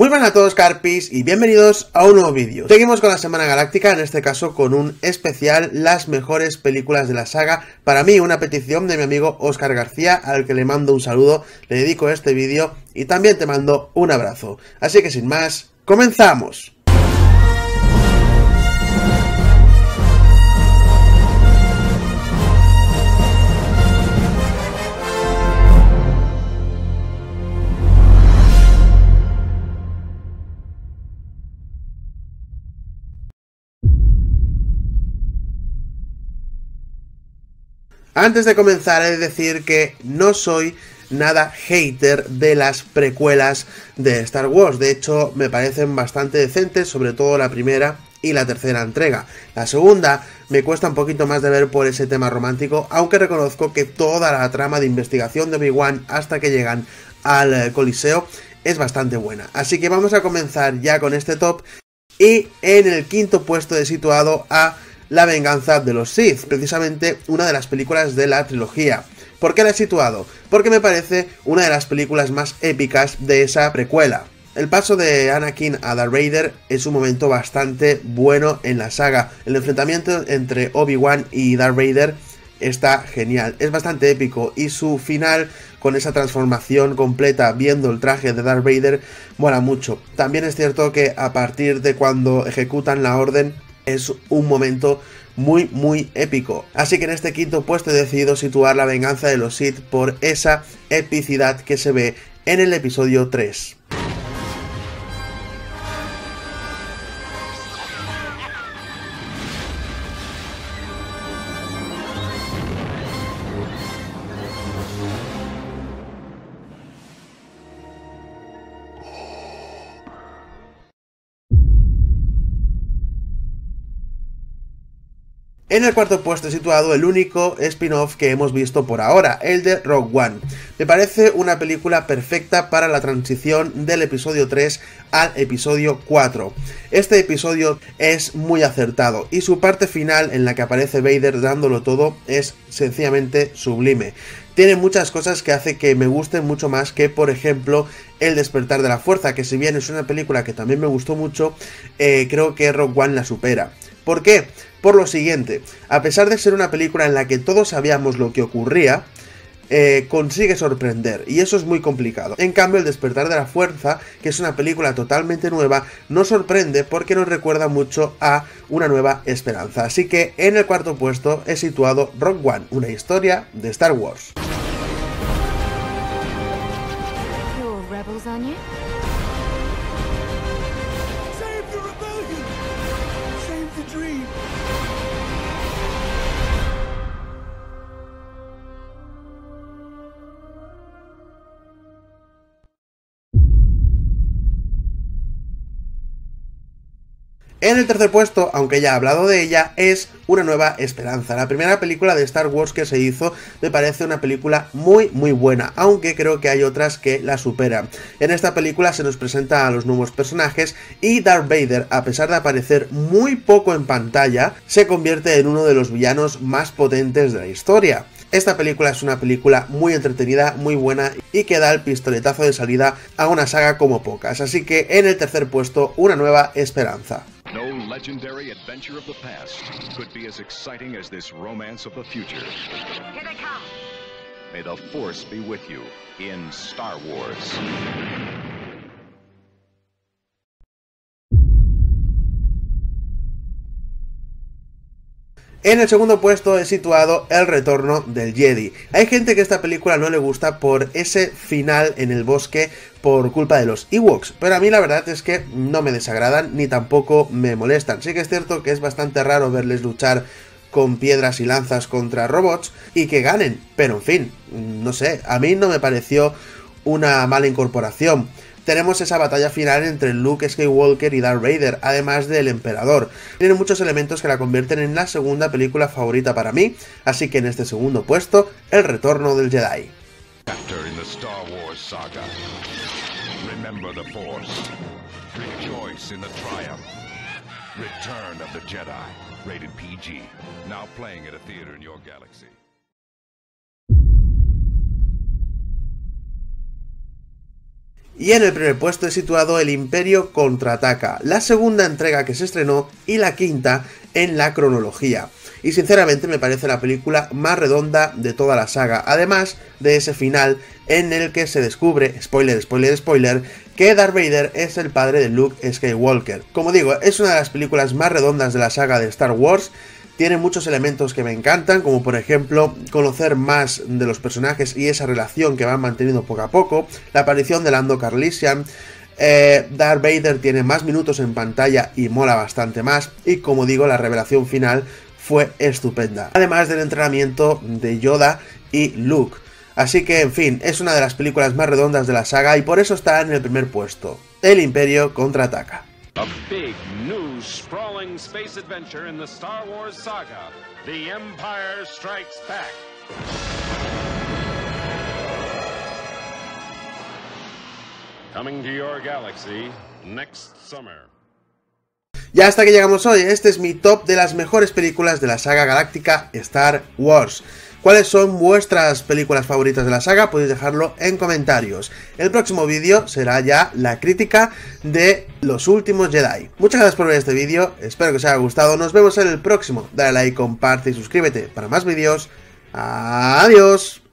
Muy buenas a todos, Carpis, y bienvenidos a un nuevo vídeo. Seguimos con la Semana Galáctica, en este caso con un especial, las mejores películas de la saga. Para mí, una petición de mi amigo Óscar García, al que le mando un saludo, le dedico este vídeo y también te mando un abrazo. Así que sin más, ¡comenzamos! Antes de comenzar, he de decir que no soy nada hater de las precuelas de Star Wars. De hecho, me parecen bastante decentes, sobre todo la primera y la tercera entrega. La segunda me cuesta un poquito más de ver por ese tema romántico, aunque reconozco que toda la trama de investigación de Obi-Wan hasta que llegan al Coliseo es bastante buena. Así que vamos a comenzar ya con este top, y en el quinto puesto he situado a La venganza de los Sith, precisamente una de las películas de la trilogía. ¿Por qué la he situado? Porque me parece una de las películas más épicas de esa precuela. El paso de Anakin a Darth Vader es un momento bastante bueno en la saga. El enfrentamiento entre Obi-Wan y Darth Vader está genial, es bastante épico, y su final con esa transformación completa viendo el traje de Darth Vader mola mucho. También es cierto que a partir de cuando ejecutan la orden es un momento muy épico. Así que en este quinto puesto he decidido situar La venganza de los Sith por esa epicidad que se ve en el episodio 3. En el cuarto puesto he situado el único spin-off que hemos visto por ahora, el de Rogue One. Me parece una película perfecta para la transición del episodio 3 al episodio 4. Este episodio es muy acertado y su parte final, en la que aparece Vader dándolo todo, es sencillamente sublime. Tiene muchas cosas que hace que me guste mucho más que, por ejemplo, El despertar de la fuerza, que si bien es una película que también me gustó mucho, creo que Rogue One la supera. ¿Por qué? Por lo siguiente: a pesar de ser una película en la que todos sabíamos lo que ocurría, consigue sorprender, y eso es muy complicado. En cambio, El despertar de la fuerza, que es una película totalmente nueva, nos sorprende porque nos recuerda mucho a Una nueva esperanza. Así que en el cuarto puesto he situado Rogue One, una historia de Star Wars. En el tercer puesto, aunque ya he hablado de ella, es Una nueva esperanza. La primera película de Star Wars que se hizo me parece una película muy buena, aunque creo que hay otras que la superan. En esta película se nos presenta a los nuevos personajes y Darth Vader, a pesar de aparecer muy poco en pantalla, se convierte en uno de los villanos más potentes de la historia. Esta película es una película muy entretenida, muy buena, y que da el pistoletazo de salida a una saga como pocas. Así que en el tercer puesto, Una nueva esperanza. No legendary adventure of the past could be as exciting as this romance of the future. Here they come. May the Force be with you in Star Wars. En el segundo puesto he situado El retorno del Jedi. Hay gente que esta película no le gusta por ese final en el bosque por culpa de los Ewoks, pero a mí la verdad es que no me desagradan ni tampoco me molestan. Sí que es cierto que es bastante raro verles luchar con piedras y lanzas contra robots y que ganen, pero en fin, no sé, a mí no me pareció una mala incorporación. Tenemos esa batalla final entre Luke Skywalker y Darth Vader, además del Emperador. Tiene muchos elementos que la convierten en la segunda película favorita para mí, así que en este segundo puesto, El retorno del Jedi. Y en el primer puesto he situado El Imperio Contraataca, la segunda entrega que se estrenó y la quinta en la cronología. Y sinceramente me parece la película más redonda de toda la saga, además de ese final en el que se descubre, spoiler, que Darth Vader es el padre de Luke Skywalker. Como digo, es una de las películas más redondas de la saga de Star Wars. Tiene muchos elementos que me encantan, como por ejemplo conocer más de los personajes y esa relación que van manteniendo poco a poco, la aparición de Lando Calrissian. Darth Vader tiene más minutos en pantalla y mola bastante más, y como digo, la revelación final fue estupenda, además del entrenamiento de Yoda y Luke. Así que, en fin, es una de las películas más redondas de la saga y por eso está en el primer puesto. El Imperio Contraataca. A big, new, sprawling space adventure in the Star Wars saga. The Empire Strikes Back. Coming to your galaxy next summer. Y hasta que llegamos hoy, este es mi top de las mejores películas de la saga galáctica Star Wars. ¿Cuáles son vuestras películas favoritas de la saga? Podéis dejarlo en comentarios. El próximo vídeo será ya la crítica de Los Últimos Jedi. Muchas gracias por ver este vídeo, espero que os haya gustado, nos vemos en el próximo. Dale like, comparte y suscríbete para más vídeos. Adiós.